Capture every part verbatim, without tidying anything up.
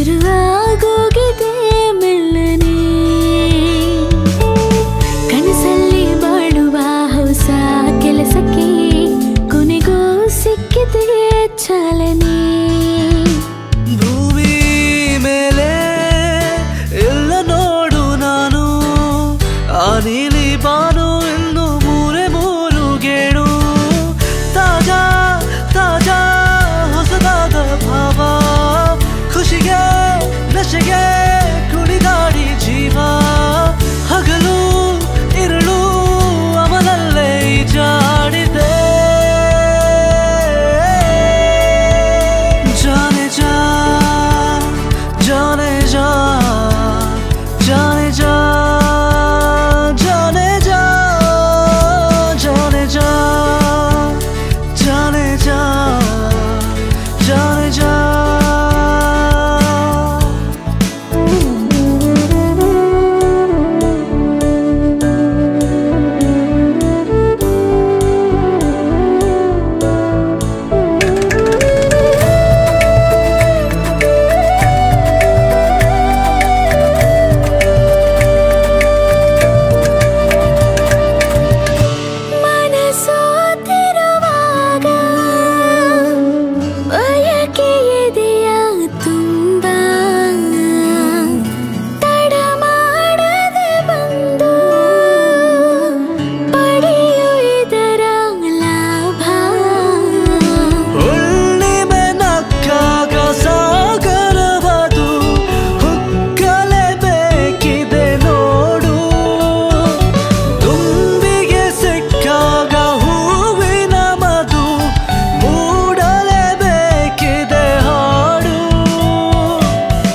ಶುರುವಾಗೋಗಿದೆ ಮೆಲ್ಲನೆ ಕನಸಲ್ಲಿ ಬಾಳುವ ಹೊಸ ಕೆಲಸಕ್ಕೆ ಕೊನೆಗೂ ಸಿಕ್ಕಿದೆ ಚಾಲನೆ ಭೂಮಿ ಮೇಲೆ ಎಲ್ಲ ನೋಡು ನಾನು ಆ ನೀಲಿ ಬಾನು ಇನ್ನು ಮೂರೆ ಮೂರು ಗೇಣು ತಾಜಾ ತಾಜಾ ಹೊಸದಾದ ಭಾವ ಖುಷಿಗೆ ನಶೆಗೆ ಕುಣಿದಾಡಿ ಜೀವ ಹಗಲು ಇರುಳು ಅವನಲ್ಲೇ ಜಾಡಿದೆ जाने जा जाने जा जाने जा जाने जा जाने जा जाने जा जाने जा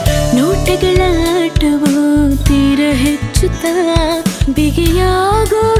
ಬಿಗಿಯಾಗೋ